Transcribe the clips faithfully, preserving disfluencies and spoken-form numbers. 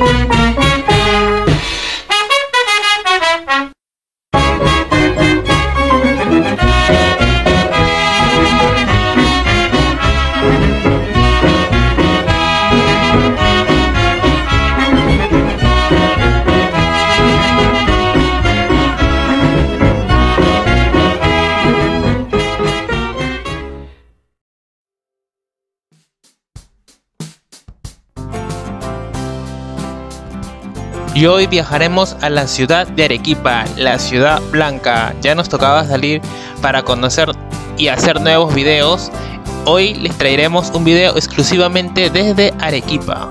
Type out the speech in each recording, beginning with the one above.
Y hoy viajaremos a la ciudad de Arequipa, la ciudad blanca. Ya nos tocaba salir para conocer y hacer nuevos videos. Hoy les traeremos un video exclusivamente desde Arequipa.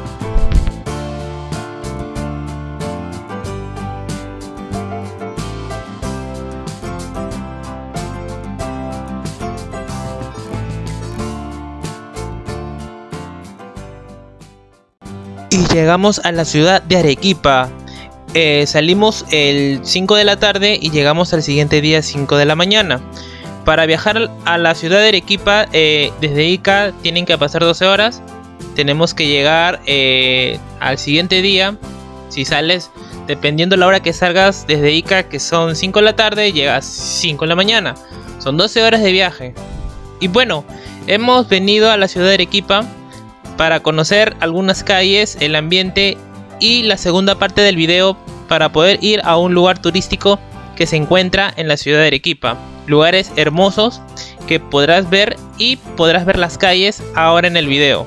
Y llegamos a la ciudad de Arequipa. Eh, salimos el cinco de la tarde y llegamos al siguiente día cinco de la mañana. Para viajar a la ciudad de Arequipa eh, desde Ica tienen que pasar doce horas. Tenemos que llegar eh, al siguiente día. Si sales, dependiendo la hora que salgas desde Ica, que son cinco de la tarde, llegas cinco de la mañana. Son doce horas de viaje. Y bueno, hemos venido a la ciudad de Arequipa para conocer algunas calles, el ambiente y la segunda parte del video para poder ir a un lugar turístico que se encuentra en la ciudad de Arequipa. Lugares hermosos que podrás ver y podrás ver las calles ahora en el video.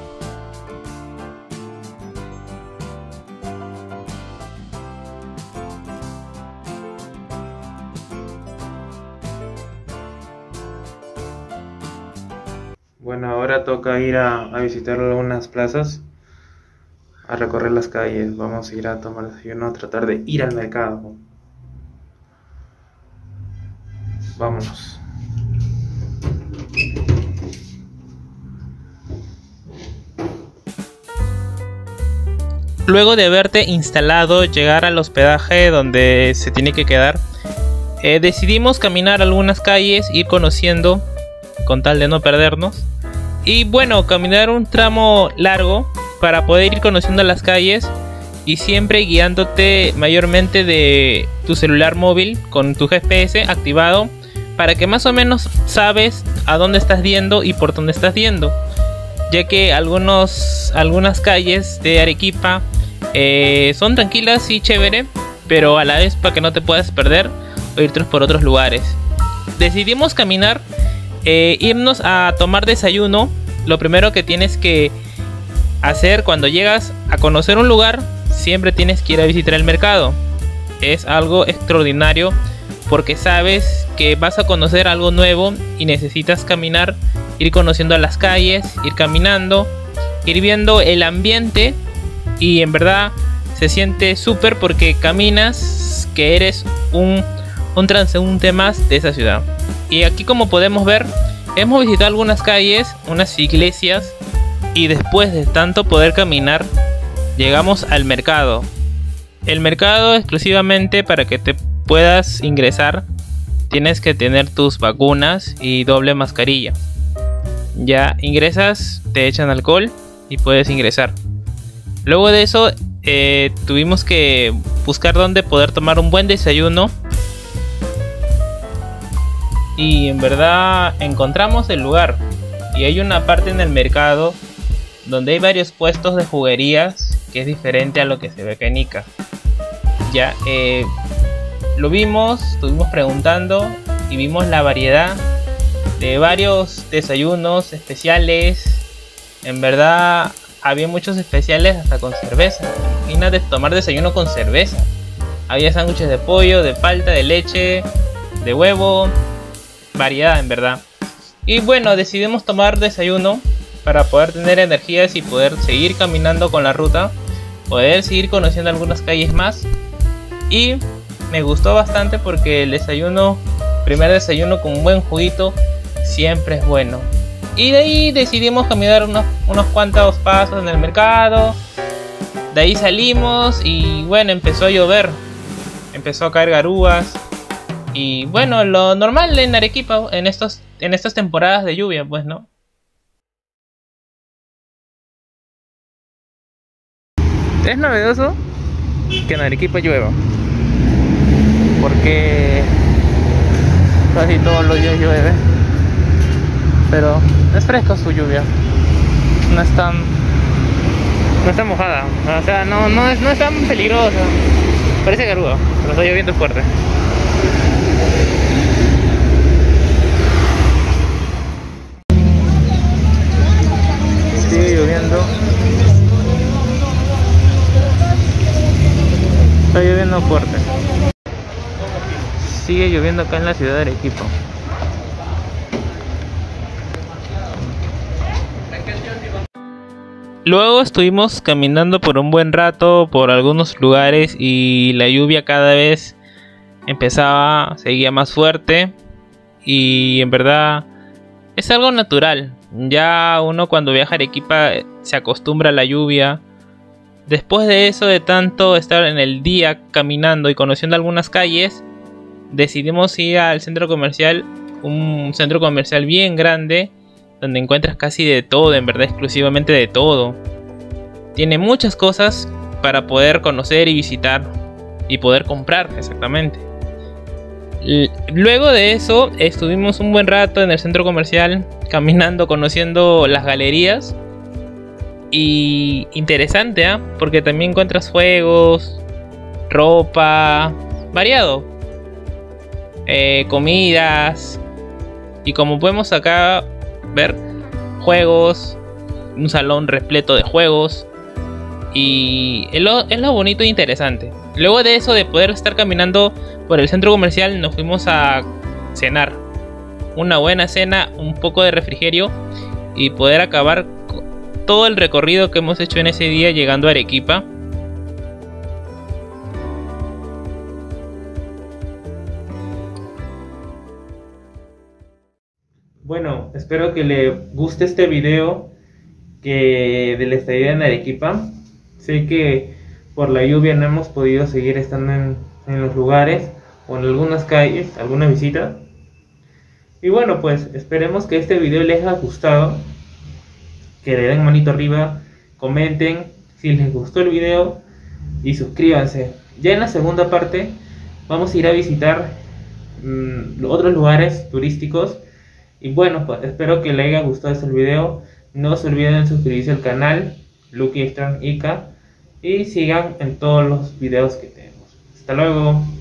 Bueno, ahora toca ir a, a visitar algunas plazas, a recorrer las calles. Vamos a ir a tomar desayuno, a tratar de ir al mercado. Vámonos. Luego de haberte instalado, llegar al hospedaje donde se tiene que quedar, eh, decidimos caminar algunas calles, ir conociendo con tal de no perdernos. Y bueno, caminar un tramo largo para poder ir conociendo las calles y siempre guiándote mayormente de tu celular móvil con tu G P S activado para que más o menos sabes a dónde estás yendo y por dónde estás yendo, ya que algunos, algunas calles de Arequipa eh, son tranquilas y chévere, pero a la vez para que no te puedas perder o irte por otros lugares. Decidimos caminar, Eh, irnos a tomar desayuno. Lo primero que tienes que hacer cuando llegas a conocer un lugar, siempre tienes que ir a visitar el mercado. Es algo extraordinario porque sabes que vas a conocer algo nuevo y necesitas caminar, ir conociendo las calles, ir caminando, ir viendo el ambiente, y en verdad se siente súper porque caminas que eres un, un transeúnte más de esa ciudad. Y aquí, como podemos ver, hemos visitado algunas calles, unas iglesias, y después de tanto poder caminar, llegamos al mercado. El mercado, exclusivamente para que te puedas ingresar, tienes que tener tus vacunas y doble mascarilla. Ya ingresas, te echan alcohol y puedes ingresar. Luego de eso, eh, tuvimos que buscar dónde poder tomar un buen desayuno. Y en verdad encontramos el lugar, y hay una parte en el mercado donde hay varios puestos de juguerías que es diferente a lo que se ve acá en Ica. Ya eh, lo vimos, estuvimos preguntando y vimos la variedad de varios desayunos especiales. En verdad había muchos especiales hasta con cerveza. Imagínate tomar desayuno con cerveza. Había sándwiches de pollo, de palta, de leche, de huevo. Variedad en verdad. Y bueno, decidimos tomar desayuno para poder tener energías y poder seguir caminando con la ruta, poder seguir conociendo algunas calles más. Y me gustó bastante porque el desayuno, primer desayuno con un buen juguito, siempre es bueno. Y de ahí decidimos caminar unos, unos cuantos pasos en el mercado. De ahí salimos y bueno, empezó a llover, empezó a caer garúas. Y bueno, lo normal en Arequipa en estos en estas temporadas de lluvia, pues, ¿no? Es novedoso que en Arequipa llueva, porque casi todos los días llueve, pero es fresca su lluvia, no es tan, no está mojada, o sea, no, no, es, no es tan peligrosa, parece garuda, pero está lloviendo fuerte. Sigue lloviendo. Está lloviendo fuerte. Sigue lloviendo acá en la ciudad de Arequipa. Luego estuvimos caminando por un buen rato por algunos lugares y la lluvia cada vez empezaba, seguía más fuerte, y en verdad es algo natural. Ya uno cuando viaja a Arequipa se acostumbra a la lluvia. Después de eso, de tanto estar en el día caminando y conociendo algunas calles, decidimos ir al centro comercial, un centro comercial bien grande, donde encuentras casi de todo, en verdad exclusivamente de todo. Tiene muchas cosas para poder conocer y visitar y poder comprar, exactamente. Luego de eso estuvimos un buen rato en el centro comercial caminando, conociendo las galerías. Y interesante, ¿eh? Porque también encuentras juegos, ropa, variado, eh, comidas, y como podemos acá ver, juegos, un salón repleto de juegos, y es lo, es lo bonito e interesante. Luego de eso, de poder estar caminando por el centro comercial, nos fuimos a cenar, una buena cena, un poco de refrigerio, y poder acabar todo el recorrido que hemos hecho en ese día llegando a Arequipa. Bueno, espero que le guste este video que de la estadía en Arequipa. Sé que por la lluvia no hemos podido seguir estando en, en los lugares o en algunas calles, alguna visita. Y bueno, pues esperemos que este video les haya gustado, que le den manito arriba, comenten si les gustó el video y suscríbanse. Ya en la segunda parte vamos a ir a visitar mmm, otros lugares turísticos. Y bueno, pues espero que les haya gustado este video. No se olviden de suscribirse al canal Lucky Strong Ica y sigan en todos los videos que tenemos. Hasta luego.